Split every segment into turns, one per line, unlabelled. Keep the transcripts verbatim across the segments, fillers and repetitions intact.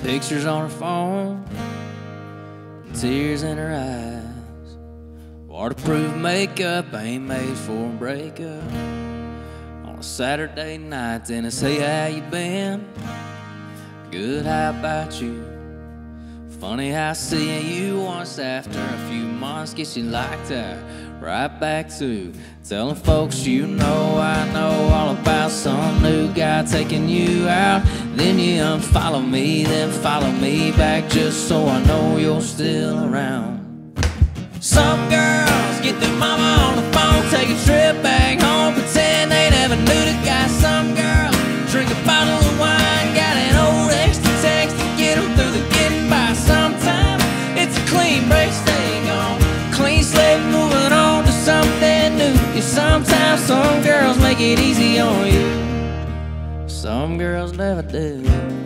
Pictures on her phone, tears in her eyes. Waterproof makeup ain't made for a breakup. On a Saturday night, then I say, how you been? Good, how about you? Funny how seeing you once after a few months gets you locked out right back to telling folks you know I know all about some new guy taking you out. Then you unfollow me, then follow me back just so I know you're still around. Some girls get their mama on the phone, take a trip back home, pretend they never knew the guy. Some girls drink a bottle of wine, got an old extra text to get them through the getting by. Sometimes it's a clean break, stay gone, clean slate, moving on to something new. Yeah, sometimes some girls make it easy on you, some girls never do.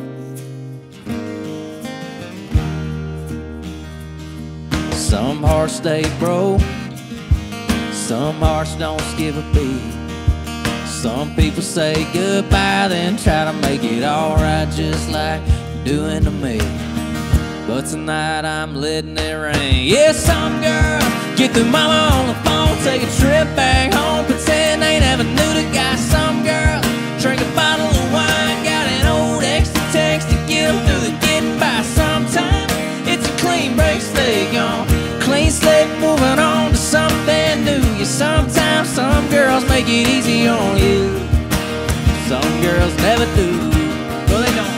Some hearts stay broke, some hearts don't skip a beat. Some people say goodbye, then try to make it alright just like you're doing to me. But tonight I'm letting it rain. Yeah, some girls get their mama on the phone, take a trip back home, pretend they never knew the guy. Some girls drink a bottle of wine, got an old extra text to get them through the getting by. Sometimes it's a clean break, stay gone, clean slate, moving on to something new. Yeah, sometimes some girls make it easy on you, some girls never do. No, they don't.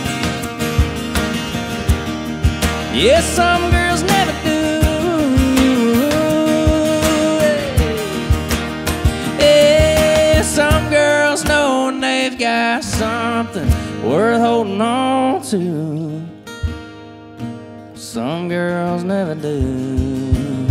Yeah, some girls never do. Yeah, some girls know they've got something worth holding on to, some girls never do.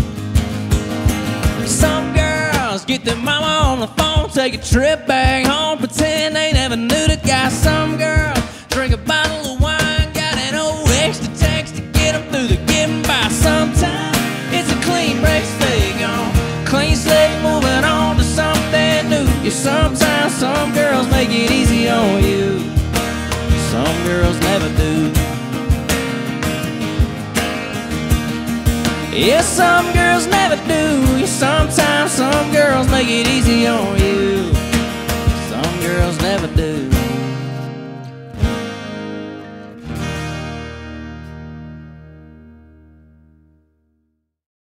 Some girls get their mama on the phone, take a trip back home, pretend they never knew the guy. Some girls drink a bottle of wine, got an old extra text to get them through the getting by. Sometimes it's a clean break, stay gone, clean slate, moving on to something new. Yeah, sometimes some girls make it easy on you, some girls never do. Yeah, some girls never do. Yeah, sometimes some girls make it easy on you, some girls never do.